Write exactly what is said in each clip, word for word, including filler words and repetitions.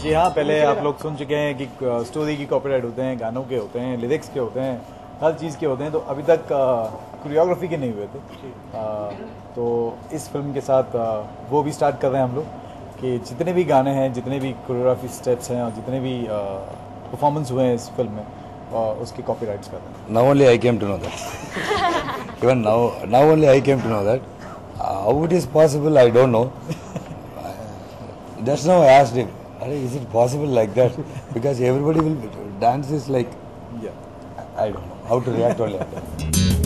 जी हाँ, पहले आप लोग सुन चुके हैं कि स्टोरी की कॉपीराइट होते हैं, गानों के होते हैं, लिरिक्स के होते हैं, हर चीज़ के होते हैं। तो अभी तक कोरियोग्राफी के नहीं हुए थे। आ, तो इस फिल्म के साथ आ, वो भी स्टार्ट कर रहे हैं हम लोग कि जितने भी गाने हैं, जितने भी कोरियोग्राफी स्टेप्स हैं और जितने भी परफॉर्मेंस हुए हैं इस फिल्म में, आ, उसके कॉपीराइट्स कर रहे हैं। Now only I came to know that. Even now, now only I came to know that. How it is possible, I don't know. Just now I asked him, is it possible like that? Because everybody will dance is like, yeah. I don't know how to react only like that.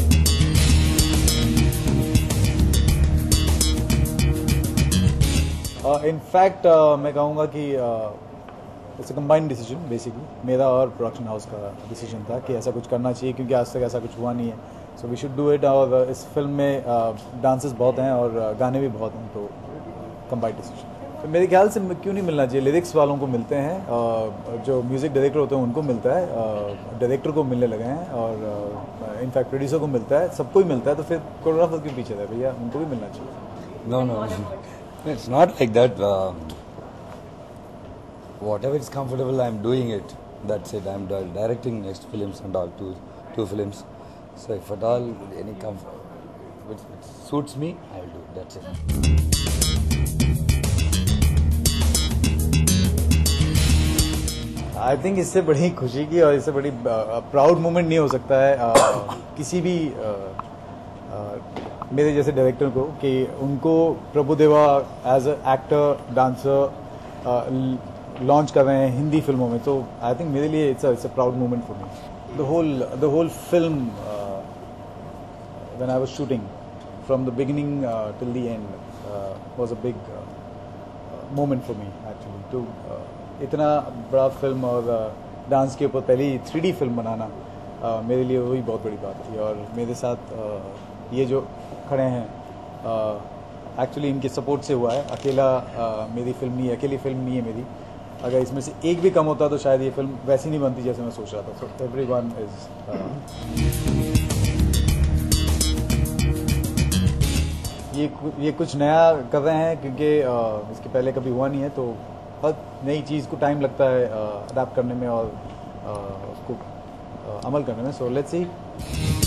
In fact uh, uh, मैं कहूँगा कि it's a combined decision basically, मेरा और production house का decision था कि ऐसा कुछ करना चाहिए क्योंकि आज तक ऐसा कुछ हुआ नहीं है। So we should do it. और इस फिल्म में डांसेस uh, बहुत हैं और uh, गाने भी बहुत हैं, तो कंबाइंड डिसीजन। तो मेरे ख्याल से क्यों नहीं मिलना चाहिए, लिरिक्स वालों को मिलते हैं, uh, जो म्यूज़िक डायरेक्टर होते हैं उनको मिलता है, डायरेक्टर uh, को मिलने लगे हैं और इनफैक्ट uh, प्रोड्यूसर को मिलता है, सबको ही मिलता है। तो फिर कोरियोग्राफर क्यों पीछे था भैया, उनको भी मिलना चाहिए। No, no, it's not like that. Uh, whatever is comfortable, I'm doing it. That's it. I'm directing next films and all, two, two films. So if at all any comfort, which, which suits me, I'll do. That's it. I think इससे बड़ी खुशी की और इससे बड़ी proud moment नहीं हो सकता है uh, किसी भी uh, uh, मेरे जैसे डायरेक्टर को कि उनको Prabhudeva as a actor dancer launch कर रहे हैं हिंदी फिल्मों में। तो आई थिंक मेरे लिए it's it's a proud moment for me. The whole the whole film when I was shooting from the beginning till the end was a big moment for me actually. तो इतना बड़ा फिल्म और dance uh, के ऊपर पहली three D film बनाना uh, मेरे लिए वही बहुत बड़ी बात थी। और मेरे साथ uh, ये जो खड़े हैं एक्चुअली uh, इनके सपोर्ट से हुआ है। अकेला uh, मेरी फिल्म नहीं है, अकेली फिल्म नहीं है मेरी। अगर इसमें से एक भी कम होता तो शायद ये फिल्म वैसी नहीं बनती जैसे मैं सोच रहा था। सो एवरीवन इज ये ये कुछ नया कर रहे हैं क्योंकि uh, इसके पहले कभी हुआ नहीं है। तो हर नई चीज़ को टाइम लगता है अडेप्ट करने में और uh, उसको uh, अमल करने में। So let's C.